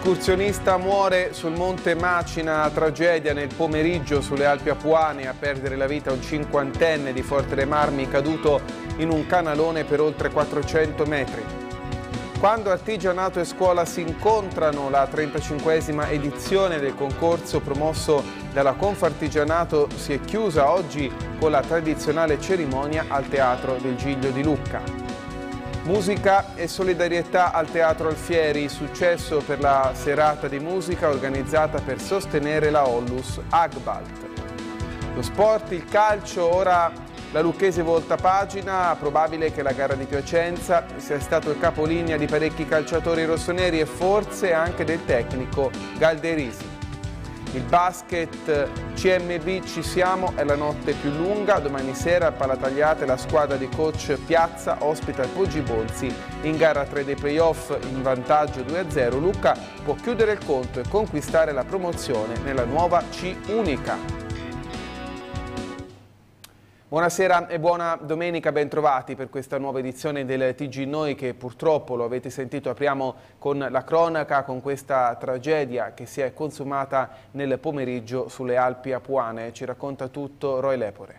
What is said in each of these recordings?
Escursionista muore sul Monte Macina, tragedia nel pomeriggio sulle Alpi Apuane, a perdere la vita un cinquantenne di Forte dei Marmi caduto in un canalone per oltre 400 metri. Quando artigianato e scuola si incontrano, la 35esima edizione del concorso promosso dalla Confartigianato si è chiusa oggi con la tradizionale cerimonia al Teatro del Giglio di Lucca. Musica e solidarietà al Teatro Alfieri, successo per la serata di musica organizzata per sostenere la Onlus Agbalt. Lo sport, il calcio, ora la Lucchese volta pagina, probabile che la gara di Piacenza sia stato il capolinea di parecchi calciatori rossoneri e forse anche del tecnico Galderisi. Il basket CMB Ci siamo è la notte più lunga, domani sera a Palatagliate la squadra di coach Piazza ospita il Poggi Bonzi in gara 3 dei playoff in vantaggio 2-0. Lucca può chiudere il conto e conquistare la promozione nella nuova C unica. Buonasera e buona domenica, bentrovati per questa nuova edizione del TG Noi che purtroppo, lo avete sentito, apriamo con la cronaca, con questa tragedia che si è consumata nel pomeriggio sulle Alpi Apuane. Ci racconta tutto Roy Lepore.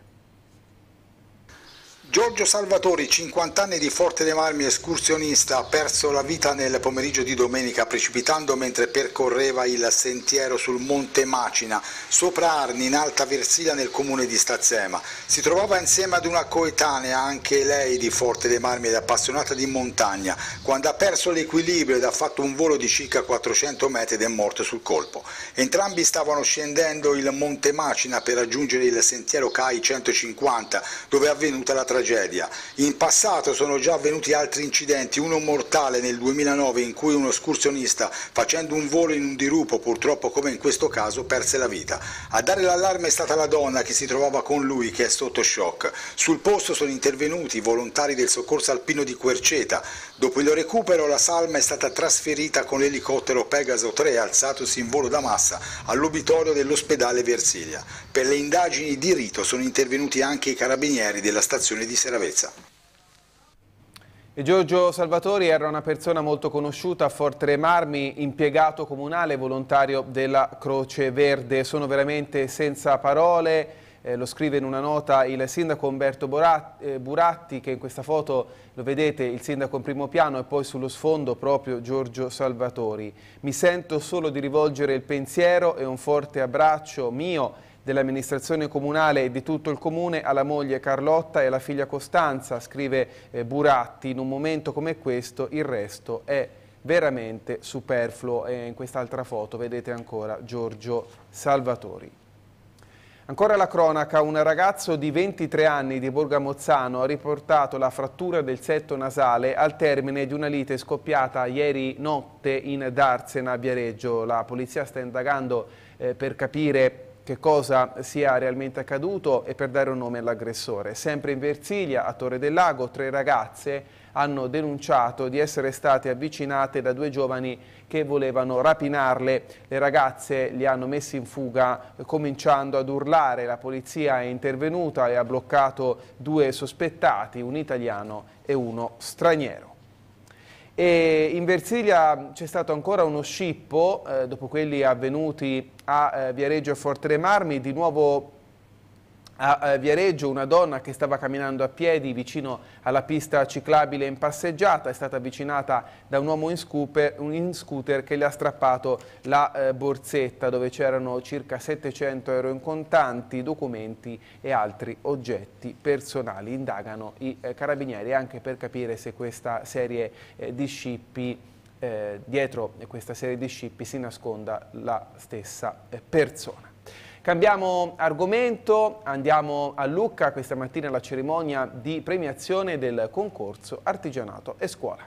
Giorgio Salvatori, 50 anni di Forte dei Marmi, escursionista, ha perso la vita nel pomeriggio di domenica precipitando mentre percorreva il sentiero sul Monte Macina, sopra Arni, in Alta Versilia, nel comune di Stazzema. Si trovava insieme ad una coetanea, anche lei di Forte dei Marmi ed appassionata di montagna, quando ha perso l'equilibrio ed ha fatto un volo di circa 400 metri ed è morto sul colpo. Entrambi stavano scendendo il Monte Macina per raggiungere il sentiero CAI 150, dove è avvenuta la tragedia. In passato sono già avvenuti altri incidenti, uno mortale nel 2009 in cui uno escursionista, facendo un volo in un dirupo, purtroppo come in questo caso, perse la vita. A dare l'allarme è stata la donna che si trovava con lui, che è sotto shock. Sul posto sono intervenuti i volontari del soccorso alpino di Querceta. Dopo il recupero la salma è stata trasferita con l'elicottero Pegaso 3 alzatosi in volo da massa all'obitorio dell'ospedale Versilia. Per le indagini di rito sono intervenuti anche i carabinieri della stazione di Seravezza. E Giorgio Salvatori era una persona molto conosciuta a Forte dei Marmi, impiegato comunale volontario della Croce Verde. Sono veramente senza parole. Lo scrive in una nota il sindaco Umberto Buratti, che in questa foto lo vedete, il sindaco in primo piano e poi sullo sfondo proprio Giorgio Salvatori. Mi sento solo di rivolgere il pensiero e un forte abbraccio mio, dell'amministrazione comunale e di tutto il comune alla moglie Carlotta e alla figlia Costanza, scrive Buratti. In un momento come questo il resto è veramente superfluo. E in quest'altra foto vedete ancora Giorgio Salvatori. Ancora la cronaca, un ragazzo di 23 anni di Borgamozzano ha riportato la frattura del setto nasale al termine di una lite scoppiata ieri notte in Darsena a Viareggio. La polizia sta indagando per capire che cosa sia realmente accaduto e per dare un nome all'aggressore. Sempre in Versilia, a Torre del Lago, 3 ragazze hanno denunciato di essere state avvicinate da 2 giovani che volevano rapinarle. Le ragazze li hanno messi in fuga cominciando ad urlare. La polizia è intervenuta e ha bloccato 2 sospettati, un italiano e uno straniero. E in Versilia c'è stato ancora uno scippo, dopo quelli avvenuti a Viareggio e Forte dei Marmi. Di nuovo a Viareggio una donna che stava camminando a piedi vicino alla pista ciclabile in passeggiata è stata avvicinata da un uomo in scooter che le ha strappato la borsetta dove c'erano circa 700 euro in contanti, documenti e altri oggetti personali. Indagano i carabinieri anche per capire se questa serie di scippi, dietro questa serie di scippi si nasconda la stessa persona. Cambiamo argomento, andiamo a Lucca, questa mattina alla cerimonia di premiazione del concorso Artigianato e Scuola.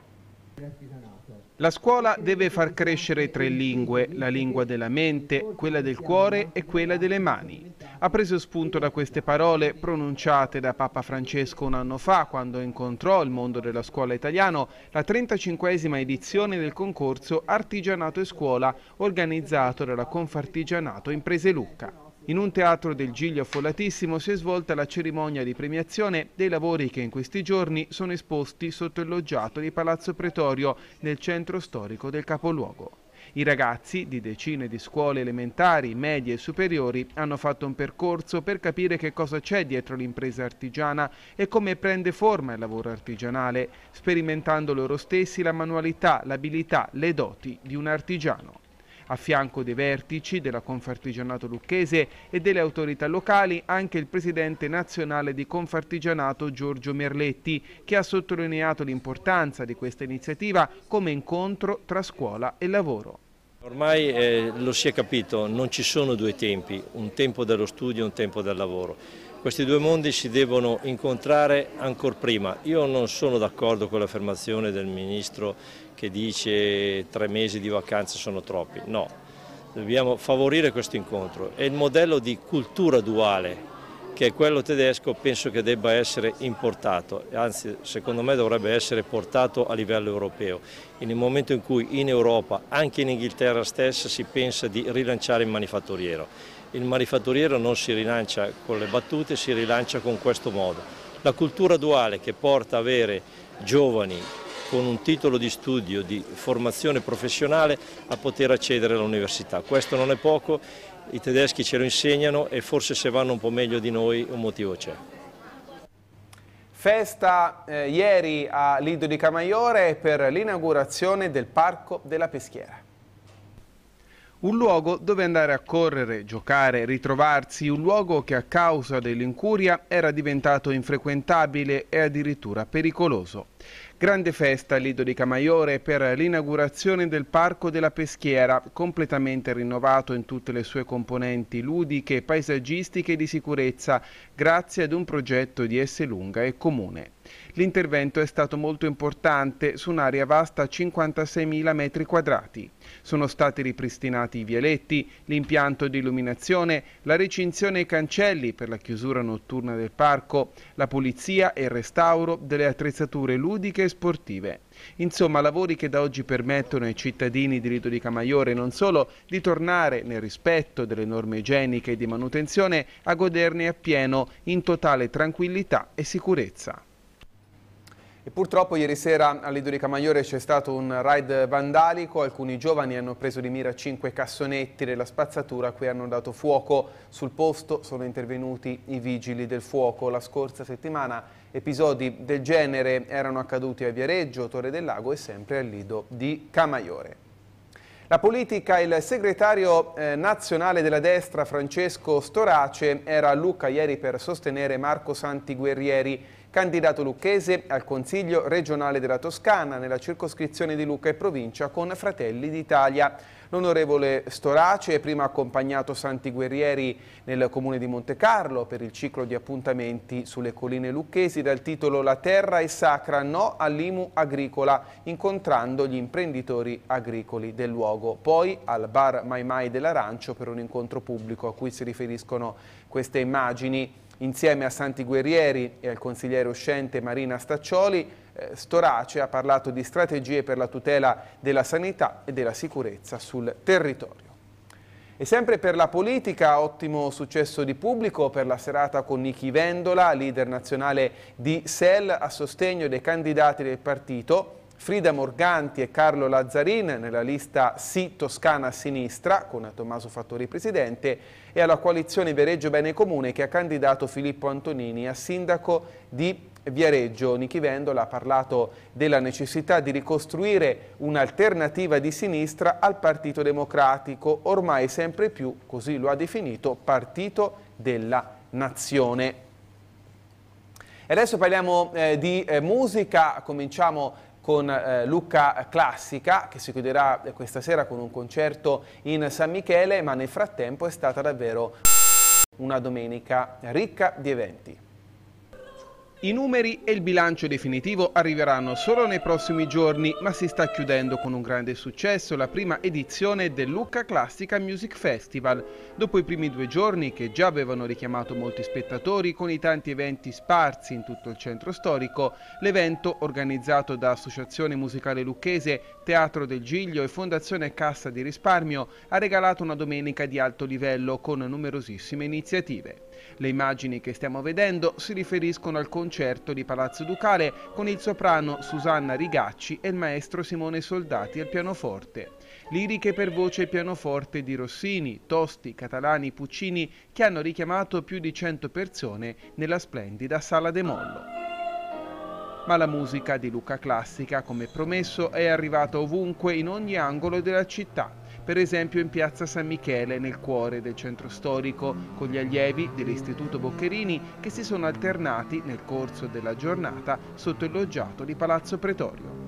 La scuola deve far crescere 3 lingue, la lingua della mente, quella del cuore e quella delle mani. Ha preso spunto da queste parole pronunciate da Papa Francesco un anno fa, quando incontrò il mondo della scuola italiano, la 35esima edizione del concorso Artigianato e Scuola organizzato dalla Confartigianato Imprese Lucca. In un teatro del Giglio affollatissimo si è svolta la cerimonia di premiazione dei lavori che in questi giorni sono esposti sotto il loggiato di Palazzo Pretorio nel centro storico del capoluogo. I ragazzi di decine di scuole elementari, medie e superiori hanno fatto un percorso per capire che cosa c'è dietro l'impresa artigiana e come prende forma il lavoro artigianale, sperimentando loro stessi la manualità, l'abilità, le doti di un artigiano. A fianco dei vertici della Confartigianato Lucchese e delle autorità locali anche il presidente nazionale di Confartigianato Giorgio Merletti, che ha sottolineato l'importanza di questa iniziativa come incontro tra scuola e lavoro. Ormai lo si è capito, non ci sono due tempi, un tempo dello studio e un tempo del lavoro. Questi due mondi si devono incontrare ancora prima. Io non sono d'accordo con l'affermazione del Ministro che dice 3 mesi di vacanze sono troppi. No, dobbiamo favorire questo incontro. E il modello di cultura duale, che è quello tedesco, penso che debba essere importato, anzi secondo me dovrebbe essere portato a livello europeo. In un momento in cui in Europa, anche in Inghilterra stessa, si pensa di rilanciare il manifatturiero. Il manifatturiero non si rilancia con le battute, si rilancia con questo modo. La cultura duale che porta a avere giovani con un titolo di studio, di formazione professionale, a poter accedere all'università. Questo non è poco, i tedeschi ce lo insegnano e forse se vanno un po' meglio di noi un motivo c'è. Festa ieri a Lido di Camaiore per l'inaugurazione del Parco della Peschiera. Un luogo dove andare a correre, giocare, ritrovarsi, un luogo che a causa dell'incuria era diventato infrequentabile e addirittura pericoloso. Grande festa a Lido di Camaiore per l'inaugurazione del Parco della Peschiera, completamente rinnovato in tutte le sue componenti ludiche, paesaggistiche e di sicurezza, grazie ad un progetto di Esselunga e Comune. L'intervento è stato molto importante su un'area vasta 56.000 metri quadrati. Sono stati ripristinati i vialetti, l'impianto di illuminazione, la recinzione ai cancelli per la chiusura notturna del parco, la pulizia e il restauro delle attrezzature ludiche e sportive. Insomma, lavori che da oggi permettono ai cittadini di Lido di Camaiore non solo di tornare nel rispetto delle norme igieniche e di manutenzione a goderne appieno in totale tranquillità e sicurezza. E purtroppo ieri sera a Lido di Camaiore c'è stato un raid vandalico, alcuni giovani hanno preso di mira 5 cassonetti della spazzatura a cui hanno dato fuoco. Sul posto sono intervenuti i vigili del fuoco. La scorsa settimana episodi del genere erano accaduti a Viareggio, Torre del Lago e sempre a Lido di Camaiore. La politica, il segretario nazionale della destra Francesco Storace era a Lucca ieri per sostenere Marco Santi Guerrieri, candidato lucchese al Consiglio regionale della Toscana nella circoscrizione di Lucca e provincia con Fratelli d'Italia. L'onorevole Storace ha prima accompagnato Santi Guerrieri nel comune di Montecarlo per il ciclo di appuntamenti sulle colline lucchesi dal titolo La terra è sacra, no all'IMU agricola, incontrando gli imprenditori agricoli del luogo. Poi al bar Mai Mai dell'Arancio per un incontro pubblico a cui si riferiscono queste immagini. Insieme a Santi Guerrieri e al consigliere uscente Marina Staccioli, Storace ha parlato di strategie per la tutela della sanità e della sicurezza sul territorio. E sempre per la politica, ottimo successo di pubblico per la serata con Nichi Vendola, leader nazionale di SEL, a sostegno dei candidati del partito, Frida Morganti e Carlo Lazzarin nella lista Sì Toscana a Sinistra, con Tommaso Fattori presidente, e alla coalizione Viareggio Bene Comune che ha candidato Filippo Antonini a sindaco di Viareggio. Nichi Vendola ha parlato della necessità di ricostruire un'alternativa di sinistra al Partito Democratico, ormai sempre più, così lo ha definito, partito della nazione. E adesso parliamo di musica, cominciamo con Lucca Classica, che si chiuderà questa sera con un concerto in San Michele, ma nel frattempo è stata davvero una domenica ricca di eventi. I numeri e il bilancio definitivo arriveranno solo nei prossimi giorni, ma si sta chiudendo con un grande successo la prima edizione del Lucca Classica Music Festival. Dopo i primi 2 giorni, che già avevano richiamato molti spettatori con i tanti eventi sparsi in tutto il centro storico, l'evento, organizzato da Associazione Musicale Lucchese, Teatro del Giglio e Fondazione Cassa di Risparmio, ha regalato una domenica di alto livello con numerosissime iniziative. Le immagini che stiamo vedendo si riferiscono al concerto di Palazzo Ducale con il soprano Susanna Rigacci e il maestro Simone Soldati al pianoforte. liriche per voce e pianoforte di Rossini, Tosti, Catalani, Puccini, che hanno richiamato più di 100 persone nella splendida Sala de Mollo. Ma la musica di Lucca Classica, come promesso, è arrivata ovunque, in ogni angolo della città, per esempio in piazza San Michele, nel cuore del centro storico, con gli allievi dell'Istituto Boccherini che si sono alternati nel corso della giornata sotto il loggiato di Palazzo Pretorio.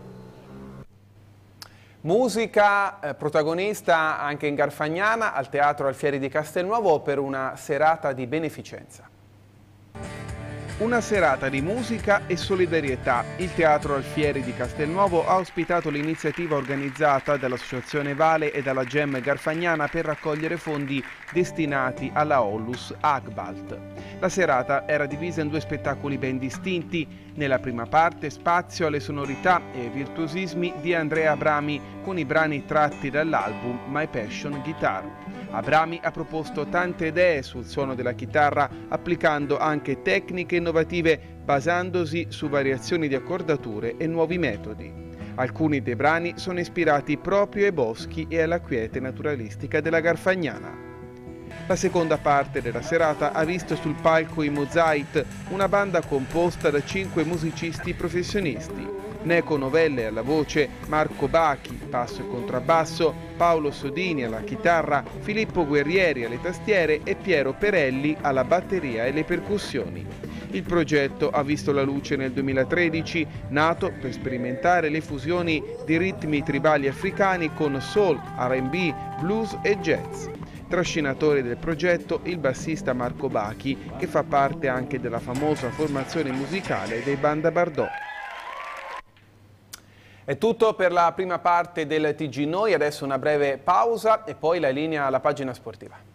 Musica protagonista anche in Garfagnana, al Teatro Alfieri di Castelnuovo, per una serata di beneficenza. Una serata di musica e solidarietà. Il Teatro Alfieri di Castelnuovo ha ospitato l'iniziativa organizzata dall'Associazione Vale e dalla GEM Garfagnana per raccogliere fondi destinati alla Onlus Agbalt. La serata era divisa in due spettacoli ben distinti. Nella prima parte spazio alle sonorità e ai virtuosismi di Andrea Abrami con i brani tratti dall'album My Passion Guitar. Abrami ha proposto tante idee sul suono della chitarra, applicando anche tecniche innovative basandosi su variazioni di accordature e nuovi metodi. Alcuni dei brani sono ispirati proprio ai boschi e alla quiete naturalistica della Garfagnana. La seconda parte della serata ha visto sul palco i Mozait, una banda composta da 5 musicisti professionisti. Neco Novelle alla voce, Marco Bachi, basso e contrabbasso, Paolo Sodini alla chitarra, Filippo Guerrieri alle tastiere e Piero Perelli alla batteria e le percussioni. Il progetto ha visto la luce nel 2013, nato per sperimentare le fusioni di ritmi tribali africani con soul, R&B, blues e jazz. Trascinatore del progetto il bassista Marco Bachi, che fa parte anche della famosa formazione musicale dei Banda Bardot. È tutto per la prima parte del TG Noi, adesso una breve pausa e poi la linea alla pagina sportiva.